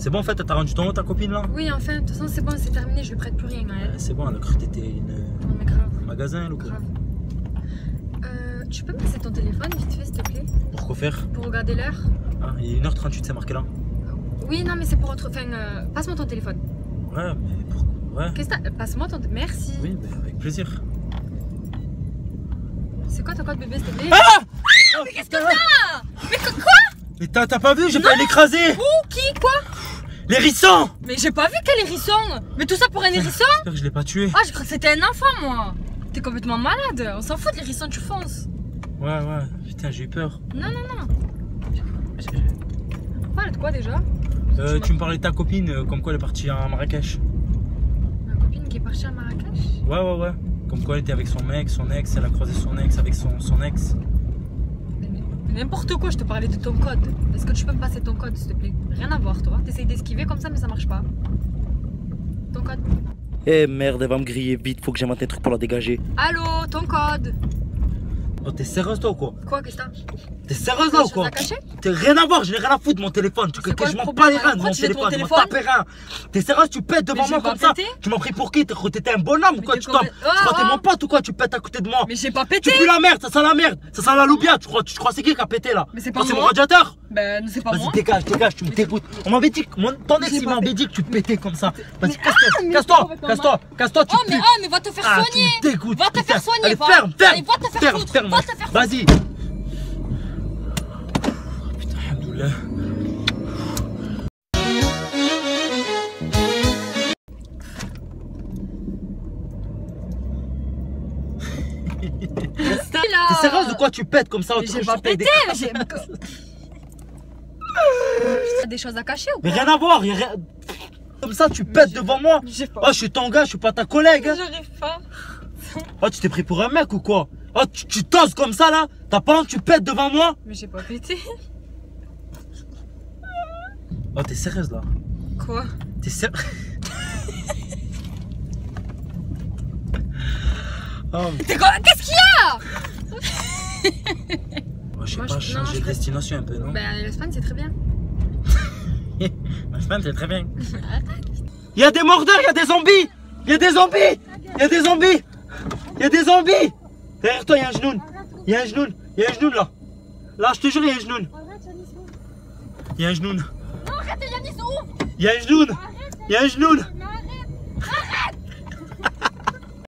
C'est bon en fait, t'as rendu ton nom ta copine là? Oui, enfin, de toute façon, c'est bon, c'est terminé, je lui prête plus rien à elle. C'est bon, elle a cru que t'étais Non, mais grave. un magasin ou quoi? Grave. Tu peux me passer ton téléphone vite fait, s'il te plaît? Pour quoi faire? Pour regarder l'heure? Ah, il est 1h38, c'est marqué là. Oui, non, mais c'est pour autre. Enfin, passe-moi ton téléphone. Ouais, mais pourquoi? Ouais. Qu'est-ce que t'as? Passe-moi ton. Merci. Oui, mais avec plaisir. C'est quoi ton code bébé, s'il te plaît? Ah! Mais qu'est-ce que t'as? Mais quoi? Mais t'as pas vu? J'ai failli l'écraser! Où? Qui? Quoi? L'hérisson! Mais j'ai pas vu quel hérisson! Mais tout ça pour un hérisson? J'espère que je l'ai pas tué. Ah, je crois que c'était un enfant, moi! T'es complètement malade! On s'en fout de l'hérisson, tu fonces! Ouais, putain, j'ai eu peur. Non, non, non! On parle de quoi déjà? Tu me parlais de ta copine, comme quoi elle est partie à Marrakech. Ma copine qui est partie à Marrakech? Ouais. Comme quoi elle était avec son ex, elle a croisé son ex avec son ex. Mais n'importe quoi, je te parlais de ton code. Est-ce que tu peux me passer ton code, s'il te plaît? Rien à voir, toi. T'essayes d'esquiver comme ça, mais ça marche pas. Ton code. Eh merde, elle va me griller vite, faut que j'invente un truc pour la dégager. Allô, ton code. Oh, t'es sérieuse toi ou quoi? Quoi, qu'est-ce que t'as? T'es sérieuse là ou quoi? T'es rien à voir, je n'ai rien à foutre de mon téléphone. C'est quoi Je le m'en problème, bats les reins de pourquoi mon tu fais ton téléphone, je m'en téléphone? tape rien. T'es sérieuse, tu pètes devant Mais moi j'ai pas comme ça? pété. Tu m'as pris pour qui? T'étais un bonhomme ou quoi? t'es Tu crois que t'es mon pote ou quoi? Tu pètes à côté de moi? Mais j'ai pas Tu pété! pues la merde, ça sent la merde, ça sent la loubia. Tu crois c'est qui a pété là? Mais c'est pas Oh, c'est moi. mon radiateur? Ben, c'est pas moi. Vas-y, dégage, tu me dégoûtes. On m'avait dit, ton ex J'ai il pas m'avait fait. dit que tu pétais comme ça. Vas-y, mais casse-toi, c'est casse-toi, tu Oh, mais, pues. mais va te faire Ah, tu soigner! me dégoûtes. Va te faire putain. soigner, Allez, va! ferme. Allez, va te faire foutre! Va te faire foutre! Vas-y. Putain, alhamdoulilah. T'es sérieuse de quoi tu pètes comme ça? Mais j'ai pas pété, mais j'ai... T'as des choses à cacher ou Mais quoi? rien à voir, y'a rien... Comme ça tu pètes devant moi. J'ai pas. Oh, je suis ton gars, je suis pas ta collègue. Hein. J'arrive pas. Oh, tu t'es pris pour un mec ou quoi? Oh, tu toses comme ça là? T'as pas honte, tu pètes devant moi? Mais j'ai pas pété. Oh, t'es sérieuse là? Quoi? T'es sérieuse? Oh, T'es quoi? Qu'est-ce qu'il y a? oh, je sais Moi, pas, je- changer non, de destination un peu, non? Ben, l'Espagne, c'est très bien. Ma femme, c'est très bien. Il y a des mordeurs, il y a des zombies! Il y a des zombies! Il y a des zombies! Il y a des zombies! Derrière toi, il y a un genoun! Il y a un genoun! Il y a un genoun là! Là, je te jure, il y a un genoun! Il y a un genoun! Non, arrête, Yanis, ouvre! Il y a un genoun! Il y a un genoun!